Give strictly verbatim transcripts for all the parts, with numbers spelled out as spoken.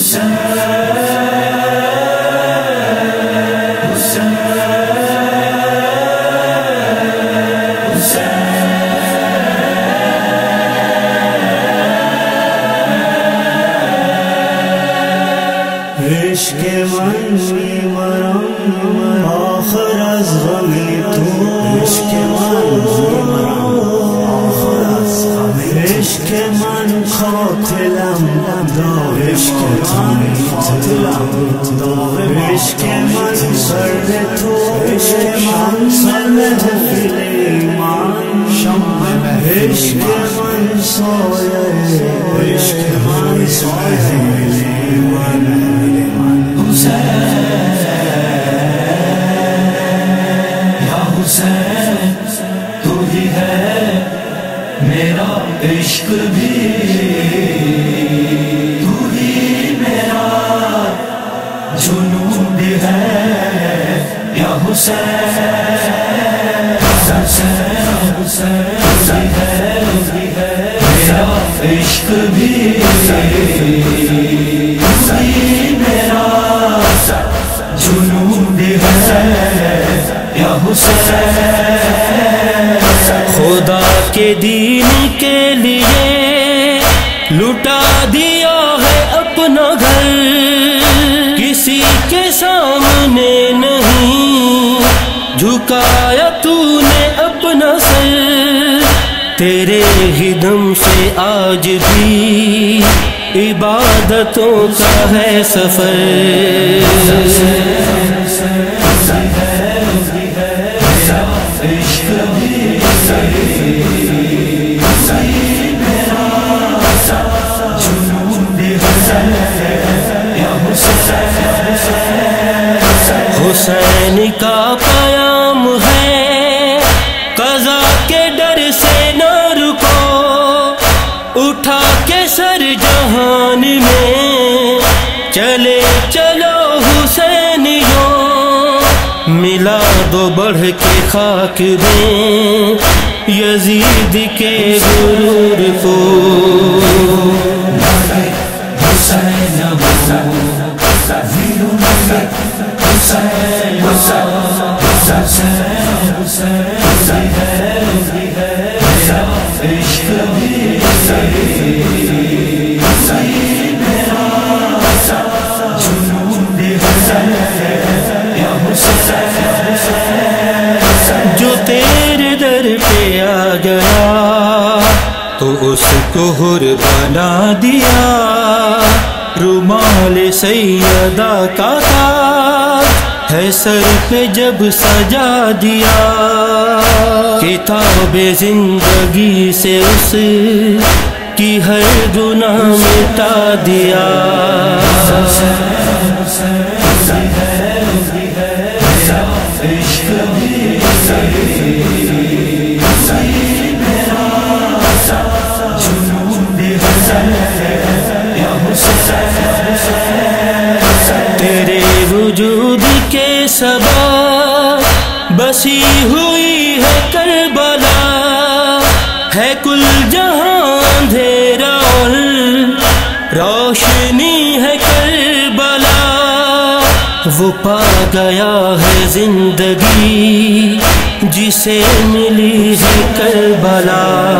عشق من میبرم آخر از غمی تو، عشق من میبرم آخر از غمی تو، عشق من قاتلم دا عشق من قاتلم دا عشق من سر تو، عشق من سر محفل ایمان عشق من سایه، عشق من سایه ایمان حسین تو ہی ہے میرا عشق بھی، تو ہی میرا جنون بھی ہے یا حسین، حسین حسین ہے میرا عشق بھی، تو ہی میرا جنون بھی ہے یا حسین۔ خدا کے دین کے لیے لٹا دیا ہے اپنا گھر، کسی کے سامنے نہیں جھکایا تو نے اپنا سر، تیرے ہی دم سے آج بھی عبادتوں کا ہے سفر۔ حسین کا پیام ہے قضا کے ڈر سے نہ رکو، اٹھا کے سر جہان میں چلے چلو حسینیوں، ملا دو بڑھ کے خاک دیں یزید کے غرور کو۔ جو تیرے در پہ آ گیا تو اس کو حر بنا دیا، رومال سیدہ کا تاج ہے سر پہ جب سجا دیا، کتاب زندگی سے اس کی ہر گناہ مٹا دیا۔ تیرے وجود کے سبب بسی ہوئی ہے کربلا، ہے کل جہاں اندھیرا اور روشنی ہے کربلا، وہ پا گیا ہے زندگی جسے ملی ہے کربلا۔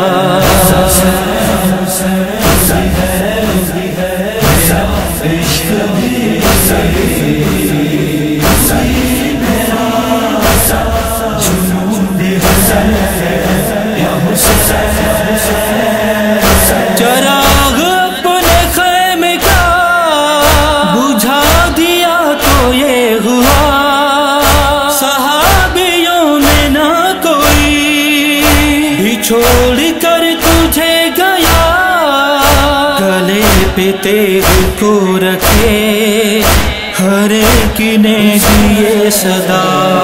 چراغ اپنے خیمے کا بجھا دیا تو یہ ہوا، صحابیوں نے نہ کوئی بھی چھوڑ کر تجھے گیا، گلے پہ تیغ کو رکھے ہر ایک نے دیے صدا۔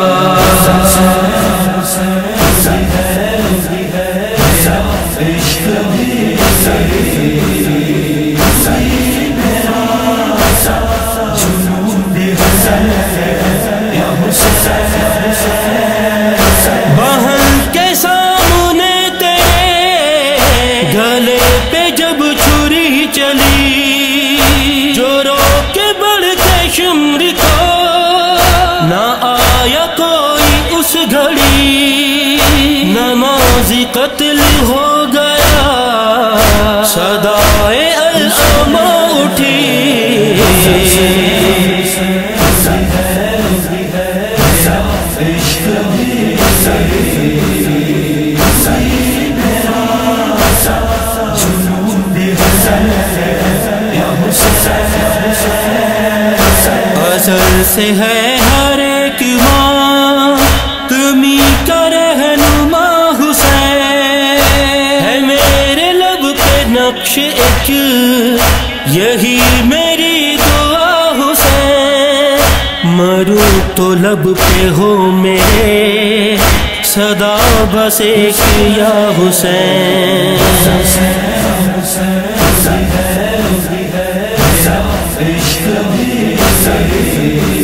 بہن کے سامنے تیرے گلے پہ جب چھری چلی، جو رو ازل سے ہے ہر ایک ماں تمہیں کا رہنما حسین ہے میرے لب پہ نقش ایک یہی میری دعا حسین مروں تو لب پہ ہو میرے صدا بس ایک یا حسین عشق بھی